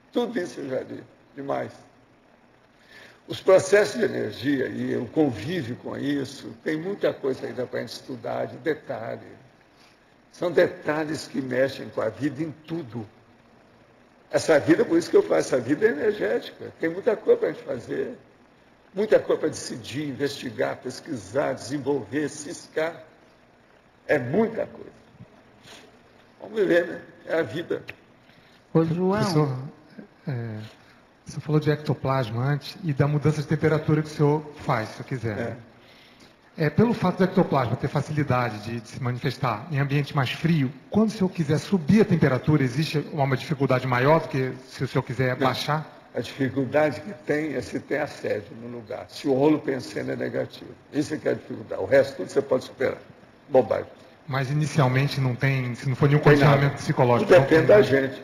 Tudo isso eu já li, demais. Os processos de energia e o convívio com isso, tem muita coisa ainda para a gente estudar, de detalhe. São detalhes que mexem com a vida em tudo. Essa vida, por isso que eu faço, essa vida é energética. Tem muita coisa para a gente fazer. Muita coisa para decidir, investigar, pesquisar, desenvolver, ciscar. É muita coisa. Vamos ver, né? É a vida. Ô, João. Professor, você falou de ectoplasma antes e da mudança de temperatura que o senhor faz, se eu quiser. Pelo fato do ectoplasma ter facilidade de se manifestar em ambiente mais frio, quando o senhor quiser subir a temperatura, existe uma dificuldade maior do que se o senhor quiser baixar? A dificuldade que tem é se tem assédio no lugar, se o rolo pensando é negativo. Isso é que é a dificuldade. O resto tudo você pode superar. Bobagem. Mas inicialmente não tem, se não for nenhum condicionamento psicológico. Tudo depende da gente.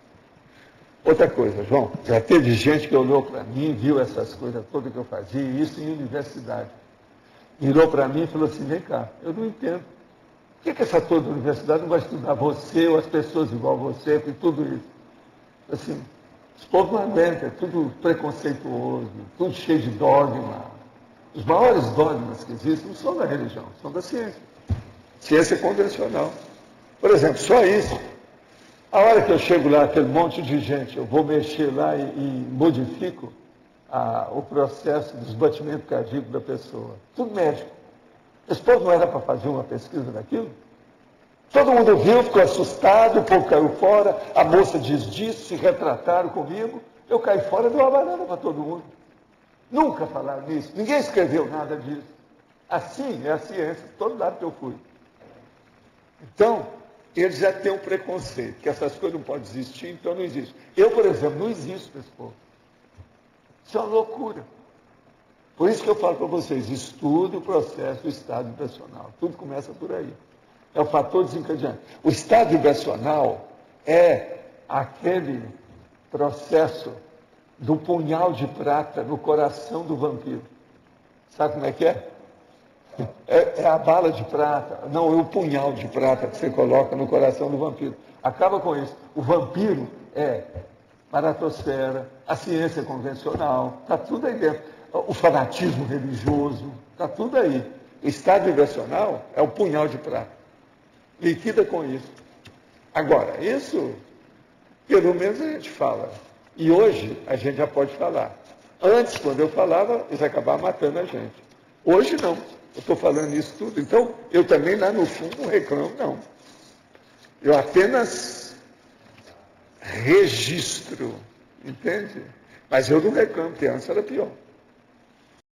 Outra coisa, João, já teve gente que olhou para mim, viu essas coisas todas que eu fazia, isso em universidade. Virou para mim e falou assim, vem cá, eu não entendo. Por que essa toda universidade não vai estudar você ou as pessoas igual a você, com tudo isso? Assim, os povos não aguentam, é tudo preconceituoso, tudo cheio de dogma. Os maiores dogmas que existem não são da religião, são da ciência. Ciência convencional. Por exemplo, só isso. A hora que eu chego lá, aquele monte de gente, eu vou mexer lá e modifico o processo dos batimentos cardíacos da pessoa. Tudo médico. Esse povo não era para fazer uma pesquisa daquilo? Todo mundo viu, ficou assustado, o povo caiu fora, a moça diz disso, se retrataram comigo, eu caí fora, deu uma banana para todo mundo. Nunca falaram nisso, ninguém escreveu nada disso. Assim é a ciência, todo lado que eu fui. Então, eles já têm um preconceito, que essas coisas não podem existir, então não existe. Eu, por exemplo, não existo para esse povo. Isso é uma loucura. Por isso que eu falo para vocês, estude o processo do estado vibracional. Tudo começa por aí. É o fator desencadeante. O estado vibracional é aquele processo do punhal de prata no coração do vampiro. Sabe como é que é? É a bala de prata, não, é o punhal de prata que você coloca no coração do vampiro. Acaba com isso. O vampiro é maratosfera, a ciência convencional, está tudo aí dentro. O fanatismo religioso, está tudo aí. O estado vibracional é o punhal de prata. Liquida com isso. Agora, isso, pelo menos a gente fala. E hoje a gente já pode falar. Antes, quando eu falava, eles acabavam matando a gente. Hoje não. Eu estou falando isso tudo. Então, eu também lá no fundo não reclamo, não. Eu apenas registro, entende? Mas eu não reclamo, porque antes era pior.